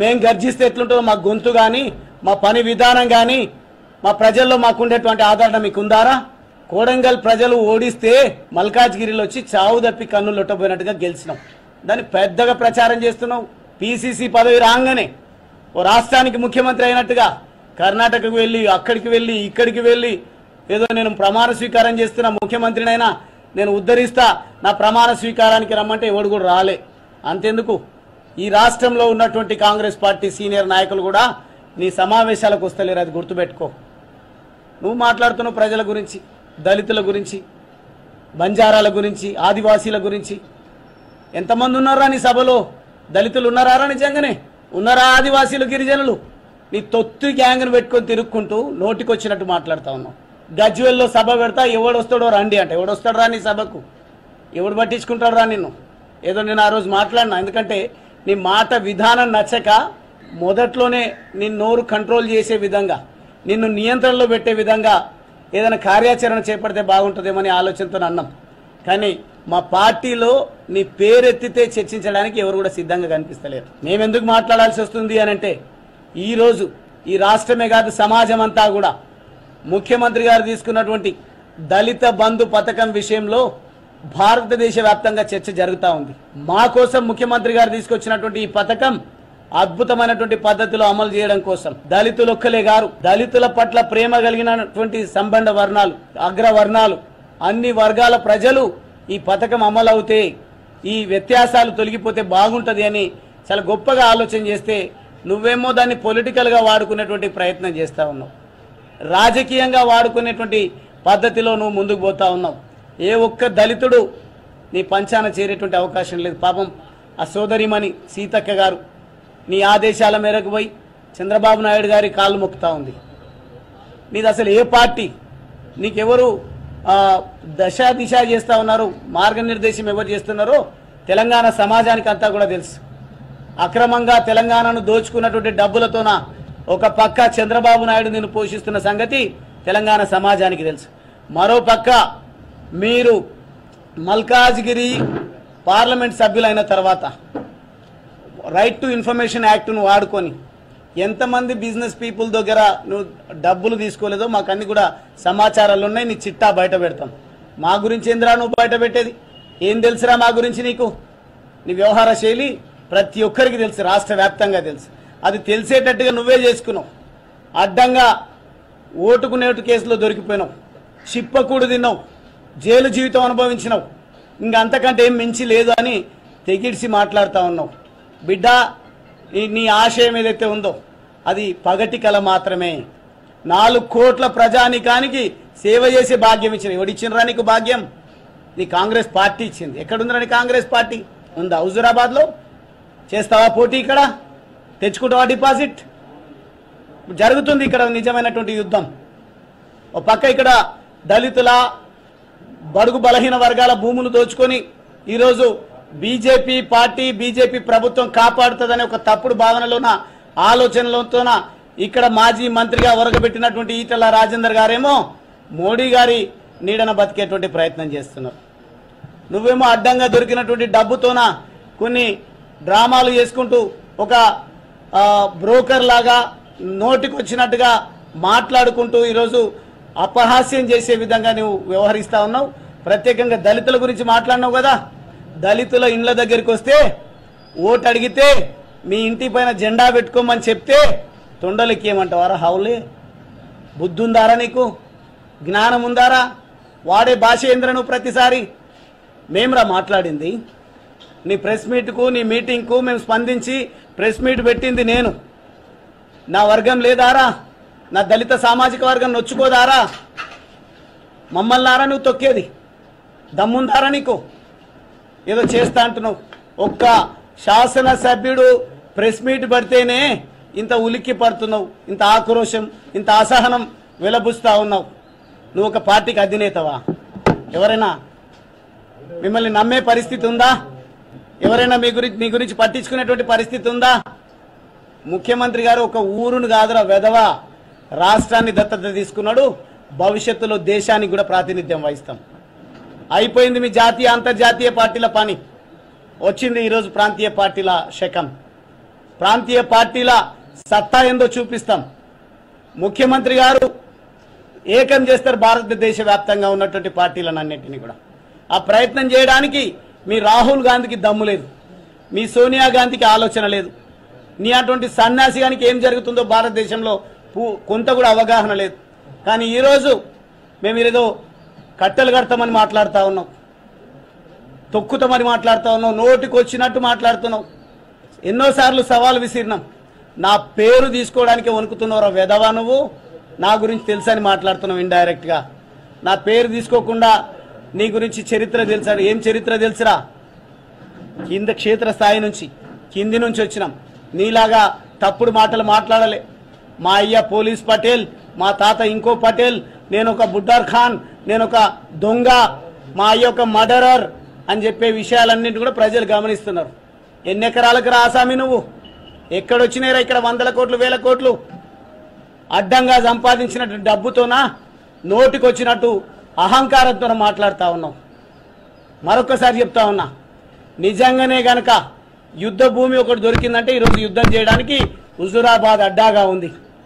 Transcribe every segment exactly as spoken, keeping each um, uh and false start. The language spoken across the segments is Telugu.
మేము గర్జిస్తే ఎట్లుంటుందో మా గొంతు కానీ మా పని విధానం కానీ మా ప్రజల్లో మాకుండేటువంటి ఆదరణ మీకు ఉందారా? కోడంగల్ ప్రజలు ఓడిస్తే మల్కాజ్గిరిలో వచ్చి చావు తప్పి కన్నులు లొట్టబోయినట్టుగా గెలిచినాం. దాన్ని పెద్దగా ప్రచారం చేస్తున్నావు. పీసీసీ పదవి రాగానే ఓ రాష్ట్రానికి ముఖ్యమంత్రి అయినట్టుగా కర్ణాటకకు వెళ్ళి అక్కడికి వెళ్ళి ఇక్కడికి వెళ్ళి ఏదో నేను ప్రమాణ స్వీకారం చేస్తున్న ముఖ్యమంత్రినైనా నేను ఉద్ధరిస్తా, నా ప్రమాణ స్వీకారానికి రమ్మంటే ఎవడు కూడా రాలే. అంతెందుకు, ఈ రాష్ట్రంలో ఉన్నటువంటి కాంగ్రెస్ పార్టీ సీనియర్ నాయకులు కూడా నీ సమావేశాలకు వస్తలేరు, అది గుర్తుపెట్టుకో. నువ్వు మాట్లాడుతున్నావు ప్రజల గురించి, దళితుల గురించి, బంజారాల గురించి, ఆదివాసీల గురించి. ఎంతమంది ఉన్నారా నీ సభలో? దళితులు ఉన్నారా? నిజంగానే ఉన్నారా? ఆదివాసీలు, గిరిజనులు? నీ తొత్తు గ్యాంగ్ను పెట్టుకొని తిరుక్కుంటూ నోటికొచ్చినట్టు మాట్లాడుతూ ఉన్నావు. గజ్వేల్లో సభ పెడతా, ఎవడు వస్తాడో రండి అంటే ఎవడు వస్తాడు రా నీ సభకు? ఎవడు పట్టించుకుంటాడు రా నిన్ను? ఏదో నేను ఆ రోజు మాట్లాడినా, ఎందుకంటే నీ మాట విధానం నచ్చక మొదట్లోనే నీ నోరు కంట్రోల్ చేసే విధంగా, నిన్ను నియంత్రణలో పెట్టే విధంగా ఏదైనా కార్యాచరణ చేపడితే బాగుంటుందేమని ఆలోచనతో అన్నాం. కానీ మా పార్టీలో నీ పేరెత్తితే చర్చించడానికి ఎవరు కూడా సిద్ధంగా కనిపిస్తలేరు. మేమెందుకు మాట్లాడాల్సి వస్తుంది అని అంటే, ఈరోజు ఈ రాష్ట్రమే కాదు సమాజం అంతా కూడా ముఖ్యమంత్రి గారు తీసుకున్నటువంటి దళిత బంధు పథకం విషయంలో భారతదేశ వ్యాప్తంగా చర్చ జరుగుతూ ఉంది. మా కోసం ముఖ్యమంత్రి గారు తీసుకొచ్చినటువంటి ఈ పథకం అద్భుతమైనటువంటి పద్ధతిలో అమలు చేయడం కోసం దళితులు ఒక్కలే గారు, దళితుల పట్ల ప్రేమ కలిగినటువంటి సంబంధ వర్ణాలు, అగ్రవర్ణాలు, అన్ని వర్గాల ప్రజలు ఈ పథకం అమలు అవుతే, ఈ వ్యత్యాసాలు తొలగిపోతే బాగుంటుంది అని చాలా గొప్పగా ఆలోచన చేస్తే, నువ్వేమో దాన్ని పొలిటికల్గా వాడుకునేటువంటి ప్రయత్నం చేస్తూ ఉన్నావు. రాజకీయంగా వాడుకునేటువంటి పద్ధతిలో నువ్వు ముందుకు పోతా ఉన్నావు. ఏ ఒక్క దళితుడు నీ పంచాన చేరేటువంటి అవకాశం లేదు. పాపం ఆ సోదరిమణి సీతక్క గారు నీ ఆదేశాల మేరకు పోయి చంద్రబాబు నాయుడు గారి కాళ్ళు మొక్కుతా ఉంది. నీది అసలు ఏ పార్టీ? నీకెవరు దశ దిశ చేస్తూ ఉన్నారు, మార్గనిర్దేశం ఎవరు చేస్తున్నారో తెలంగాణ సమాజానికి అంతా కూడా తెలుసు. అక్రమంగా తెలంగాణను దోచుకున్నటువంటి డబ్బులతోన ఒక పక్క చంద్రబాబు నాయుడు నిన్ను పోషిస్తున్న సంగతి తెలంగాణ సమాజానికి తెలుసు. మరో పక్క మీరు మల్కాజ్గిరి పార్లమెంట్ సభ్యులైన తర్వాత రైట్ టు ఇన్ఫర్మేషన్ యాక్ట్ను వాడుకొని ఎంతమంది బిజినెస్ పీపుల్ దగ్గర నువ్వు డబ్బులు తీసుకోలేదో మాకు అన్ని కూడా సమాచారాలు ఉన్నాయి. నీ చిట్టా బయట పెడతాం. మా గురించి ఏందిరా నువ్వు బయట పెట్టేది? ఏం తెలుసురా మా గురించి నీకు? నీ వ్యవహార శైలి ప్రతి ఒక్కరికి తెలుసు, రాష్ట్ర వ్యాప్తంగా తెలుసు. అది తెలిసేటట్టుగా నువ్వే చేసుకున్నావు. అడ్డంగా ఓటుకు నేటు కేసులో దొరికిపోయినావు, చిప్పకూడు తిన్నావు, జైలు జీవితం అనుభవించినావు. ఇంక అంతకంటే ఏం మించి లేదు అని తెగిడిసి మాట్లాడుతూ ఉన్నావు. బిడ్డ, నీ ఆశయం ఏదైతే ఉందో అది పగటి కల మాత్రమే. నాలుగు కోట్ల ప్రజానికానికి సేవ చేసే భాగ్యం ఇచ్చిన ఎవడిచ్చినరా నీకు భాగ్యం? నీ కాంగ్రెస్ పార్టీ ఇచ్చింది. ఎక్కడుందిరా నీ కాంగ్రెస్ పార్టీ? ఉందా హుజురాబాద్లో? చేస్తావా పోటీ? ఇక్కడ తెచ్చుకుంటావా డిపాజిట్? జరుగుతుంది ఇక్కడ నిజమైనటువంటి యుద్ధం. ఓ పక్క ఇక్కడ దళితుల బడుగు బలహీన వర్గాల భూములు దోచుకొని ఈరోజు బీజేపీ పార్టీ, బీజేపీ ప్రభుత్వం కాపాడుతుందనే ఒక తప్పుడు భావనలోన, ఆలోచనలతోన ఇక్కడ మాజీ మంత్రిగా ఒరగబెట్టినటువంటి ఈటల రాజేందర్ గారేమో మోడీ గారి నీడన బతికేటువంటి ప్రయత్నం చేస్తున్నారు. నువ్వేమో అడ్డంగా దొరికినటువంటి డబ్బుతోన కొన్ని డ్రామాలు చేసుకుంటూ ఒక బ్రోకర్ లాగా నోటికి వచ్చినట్టుగా మాట్లాడుకుంటూ ఈరోజు అపహాస్యం చేసే విధంగా నువ్వు వ్యవహరిస్తా ఉన్నావు. ప్రత్యేకంగా దళితుల గురించి మాట్లాడినావు కదా. దళితుల ఇండ్ల దగ్గరికి వస్తే ఓటు అడిగితే మీ ఇంటి పైన జెండా పెట్టుకోమని చెప్తే తొండలెక్కేయమంటావారా? హౌలే, బుద్ధి ఉందారా నీకు? జ్ఞానం ఉందారా? వాడే భాష ఏంద్రా నువ్వు ప్రతిసారి? మేమ్రా మాట్లాడింది. నీ ప్రెస్ మీట్కు, నీ మీటింగ్కు మేము స్పందించి ప్రెస్ మీట్ పెట్టింది నేను. నా వర్గం లేదారా? నా దళిత సామాజిక వర్గం నొచ్చుకోదారా? మమ్మల్ని నారా నువ్వు తొక్కేది? దమ్ముందారా నీకు? ఏదో చేస్తా అంటున్నావు. ఒక్క శాసనసభ్యుడు ప్రెస్ మీట్ పడితేనే ఇంత ఉలిక్కి పడుతున్నావు, ఇంత ఆక్రోశం, ఇంత అసహనం వెలబుస్తా ఉన్నావు. నువ్వు ఒక పార్టీకి అధినేతవా? ఎవరైనా మిమ్మల్ని నమ్మే పరిస్థితి ఉందా? ఎవరైనా మీ గురించి మీ గురించి పట్టించుకునేటువంటి పరిస్థితి ఉందా? ముఖ్యమంత్రి గారు ఒక ఊరును కాదురా వెధవా, రాష్ట్రాన్ని దత్తత తీసుకున్నాడు. భవిష్యత్తులో దేశానికి కూడా ప్రాతినిధ్యం వహిస్తాం. అయిపోయింది మీ జాతీయ అంతర్జాతీయ పార్టీల పని. వచ్చింది ఈరోజు ప్రాంతీయ పార్టీల శకం. ప్రాంతీయ పార్టీల సత్తా ఏందో చూపిస్తాం. ముఖ్యమంత్రి గారు ఏకం చేస్తారు భారతదేశ వ్యాప్తంగా ఉన్నటువంటి పార్టీలను అన్నింటినీ కూడా. ఆ ప్రయత్నం చేయడానికి మీ రాహుల్ గాంధీకి దమ్ము లేదు, మీ సోనియా గాంధీకి ఆలోచన లేదు, నీ అటువంటి సన్యాసిగానికి ఏం జరుగుతుందో భారతదేశంలో కొంత కూడా అవగాహన లేదు. కానీ ఈరోజు మేము ఏదో కట్టెలు కడతామని మాట్లాడుతూ ఉన్నాం, తొక్కుతామని మాట్లాడుతూ ఉన్నాం, నోటికి వచ్చినట్టు మాట్లాడుతున్నాం. ఎన్నోసార్లు సవాల్ విసిరినాం. నా పేరు తీసుకోవడానికి వణుకుతున్నావు వెధవా, నువ్వు నా గురించి తెలుసని మాట్లాడుతున్నావు ఇండైరెక్ట్గా. నా పేరు తీసుకోకుండా నీ గురించి చరిత్ర తెలుసా? ఏం చరిత్ర తెలుసురా? కింద క్షేత్ర స్థాయి నుంచి కింది నుంచి వచ్చినాం. నీలాగా తప్పుడు మాటలు మాట్లాడలే. మా అయ్య పోలీస్ పటేల్, మా తాత ఇంకో పటేల్, నేను ఒక బుడ్డార్ ఖాన్, నేను ఒక దొంగ, మా అయ్య ఒక మర్డరర్ అని చెప్పే విషయాలన్నింటి కూడా ప్రజలు గమనిస్తున్నారు. ఎన్ని ఎకరాలకు రా ఆసామి నువ్వు? ఎక్కడొచ్చినారా ఇక్కడ వందల కోట్లు వేల కోట్లు అడ్డంగా సంపాదించినట్టు డబ్బుతోనా నోటికి వచ్చినట్టు అహంకారంతో మాట్లాడుతూ ఉన్నావు. మరొకసారి చెప్తా ఉన్నా, నిజంగానే గనక యుద్ధ భూమి ఒకటి దొరికిందంటే ఈరోజు యుద్ధం చేయడానికి హుజురాబాద్ అడ్డాగా ఉంది.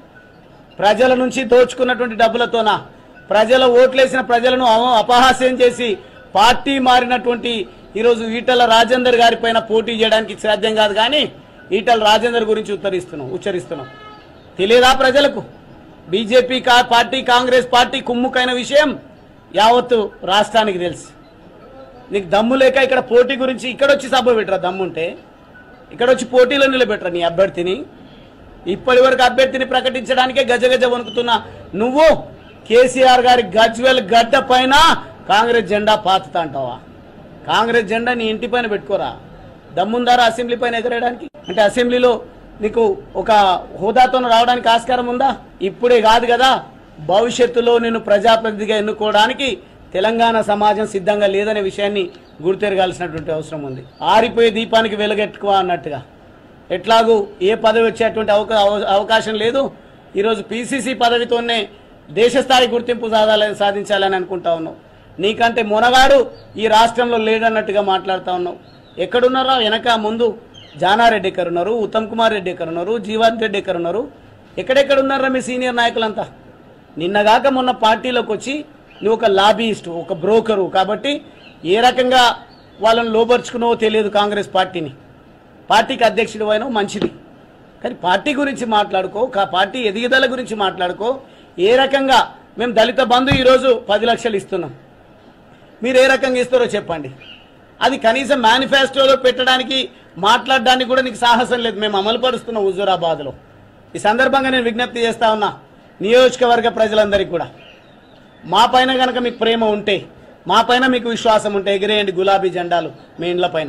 ప్రజల నుంచి దోచుకున్నటువంటి డబ్బులతోనా, ప్రజల ఓట్లేసిన ప్రజలను అపహాస్యం చేసి పార్టీ మారినటువంటి ఈరోజు ఈటల రాజేందర్ గారి పైన పోటీ చేయడానికి సాధ్యం కాదు. కానీ ఈటల రాజేందర్ గురించి ఉత్తరిస్తున్నాం ఉచ్చరిస్తున్నాం తెలియదా ప్రజలకు? బీజేపీ కా పార్టీ కాంగ్రెస్ పార్టీ కుమ్ముకైన విషయం యావత్తు రాష్ట్రానికి తెలుసు. నీకు దమ్ము లేక ఇక్కడ పోటీ గురించి ఇక్కడొచ్చి సభ పెట్టరా? దమ్ముంటే ఇక్కడొచ్చి పోటీలో నిలబెట్టరా నీ అభ్యర్థిని? ఇప్పటి వరకు అభ్యర్థిని ప్రకటించడానికే గజగజ వణుకుతున్నా నువ్వు కేసీఆర్ గారి గజ్వెల్ గడ్డ పైన కాంగ్రెస్ జెండా పాతుతా అంటావా? కాంగ్రెస్ జెండా నీ ఇంటి పైన పెట్టుకోరా? దమ్ముందారా అసెంబ్లీ పైన ఎగరేయడానికి? అంటే అసెంబ్లీలో నీకు ఒక హోదాతో రావడానికి ఆస్కారం ఉందా? ఇప్పుడే కాదు కదా, భవిష్యత్తులో నిన్ను ప్రజాప్రతినిధిగా ఎన్నుకోవడానికి తెలంగాణ సమాజం సిద్ధంగా లేదనే విషయాన్ని గుర్తెరగాల్సినటువంటి అవసరం ఉంది. ఆరిపోయే దీపానికి వెలుగెట్టుకో అన్నట్టుగా ఎట్లాగూ ఏ పదవి వచ్చేటువంటి అవకాశం లేదు. ఈరోజు పీసీసీ పదవితోనే దేశస్థాయి గుర్తింపు సాధాలని సాధించాలని అనుకుంటా ఉన్నావు. నీకంటే మొనగాడు ఈ రాష్ట్రంలో లేడన్నట్టుగా మాట్లాడుతూ ఉన్నావు. ఎక్కడున్నారా? వెనక ముందు జానారెడ్డి ఎక్కడ ఉన్నారు, ఉత్తమ్ కుమార్ రెడ్డి ఎక్కడ ఉన్నారు, జీవన్ రెడ్డి ఎక్కడ ఉన్నారు? ఎక్కడెక్కడ ఉన్నారా మీ సీనియర్ నాయకులంతా? నిన్నగాక మొన్న పార్టీలోకి వచ్చి నువ్వు ఒక లాబీయిస్టు, ఒక బ్రోకరు కాబట్టి ఏ రకంగా వాళ్ళని లోబర్చుకున్నావో తెలియదు. కాంగ్రెస్ పార్టీని పార్టీకి అధ్యక్షుడు అయినా మంచిది, కానీ పార్టీ గురించి మాట్లాడుకో, పార్టీ ఎదుగుదల గురించి మాట్లాడుకో. ఏ రకంగా మేము దళిత బంధు ఈరోజు పది లక్షలు ఇస్తున్నాం, మీరు ఏ రకంగా ఇస్తారో చెప్పండి. అది కనీసం మేనిఫెస్టోలో పెట్టడానికి మాట్లాడడానికి కూడా నీకు సాహసం లేదు. మేము అమలు పరుస్తున్నాం హుజూరాబాద్లో. ఈ సందర్భంగా నేను విజ్ఞప్తి చేస్తా ఉన్నా నియోజకవర్గ ప్రజలందరికీ కూడా, మా పైన కనుక మీకు ప్రేమ ఉంటే, మా పైన మీకు విశ్వాసం ఉంటే ఎగిరేయండి గులాబీ జెండాలు మీ ఇండ్ల పైన.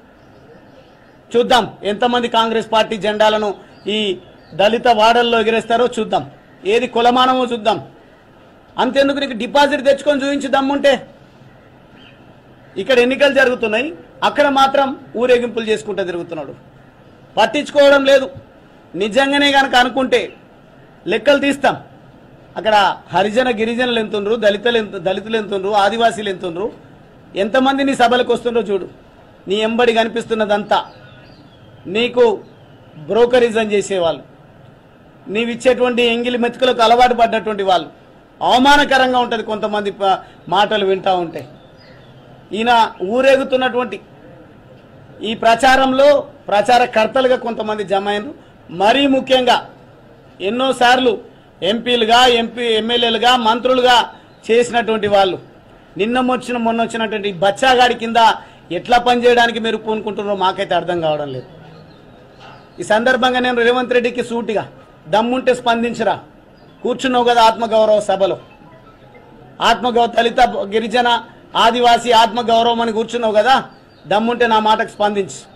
చూద్దాం ఎంతమంది కాంగ్రెస్ పార్టీ జెండాలను ఈ దళిత వాడల్లో ఎగిరేస్తారో చూద్దాం. ఏది కులమానమో చూద్దాం. అంతెందుకు, నీకు డిపాజిట్ తెచ్చుకొని చూపించి దమ్ముంటే. ఇక్కడ ఎన్నికలు జరుగుతున్నాయి, అక్కడ మాత్రం ఊరేగింపులు చేసుకుంటూ తిరుగుతున్నాడు, పట్టించుకోవడం లేదు. నిజంగానే కనుక అనుకుంటే లెక్కలు తీస్తాం. అక్కడ హరిజన గిరిజనులు ఎంతుండ్రు, దళితులు ఎంత దళితులు ఎంతుండ్రు, ఆదివాసీలు ఎంతుండ్రు, ఎంతమంది నీ సభలకు వస్తుండ్రో చూడు. నీ ఎంబడి కనిపిస్తున్నదంతా నీకు బ్రోకరిజం చేసేవాళ్ళు, నీవిచ్చేటువంటి ఎంగిలి మెతుకులకు అలవాటు పడ్డటువంటి వాళ్ళు. అవమానకరంగా ఉంటుంది కొంతమంది మాటలు వింటూ ఉంటే. ఈయన ఊరేగుతున్నటువంటి ఈ ప్రచారంలో ప్రచారకర్తలుగా కొంతమంది జమ అయినరు. మరీ ముఖ్యంగా ఎన్నోసార్లు ఎంపీలుగా ఎంపీ ఎమ్మెల్యేలుగా మంత్రులుగా చేసినటువంటి వాళ్ళు నిన్న వచ్చిన మొన్న వచ్చినటువంటి బచ్చాగాడి కింద ఎట్లా పనిచేయడానికి మీరు పూనుకుంటున్నారో మాకైతే అర్థం కావడం లేదు. ఈ సందర్భంగా నేను రేవంత్ రెడ్డికి సూటిగా, దమ్ముంటే స్పందించరా? కూర్చున్నావు కదా ఆత్మగౌరవ సభలో, ఆత్మగౌరవ దళిత గిరిజన ఆదివాసీ ఆత్మగౌరవం అని కూర్చున్నావు కదా, దమ్ముంటే నా మాటకు స్పందించు.